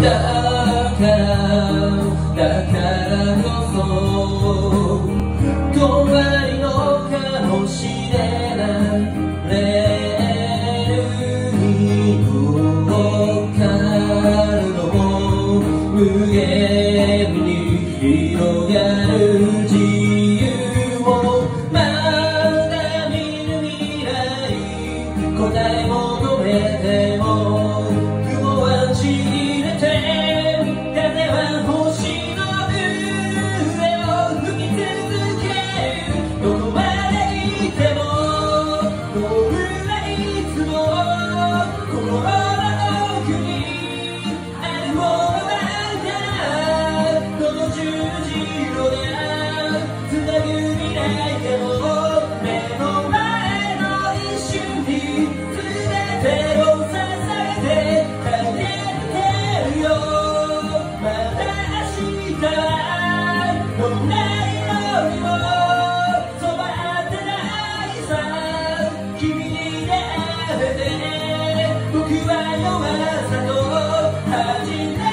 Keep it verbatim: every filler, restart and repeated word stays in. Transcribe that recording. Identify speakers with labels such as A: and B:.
A: だからだからこそ終わりのかもしれないレールに乗っかるのも無限に広がる自由をまだ見ぬ未来答え求めても雲は散れて風は星の上を吹き続けるどこまで行っても僕はいつも心の奥にあるものだからこの十字路でつなぐ未来でも目の前の一瞬に全てを捧げて駆け抜けるよまた明日はどんな色にも染まってないさ君に出会えて僕は弱さと初め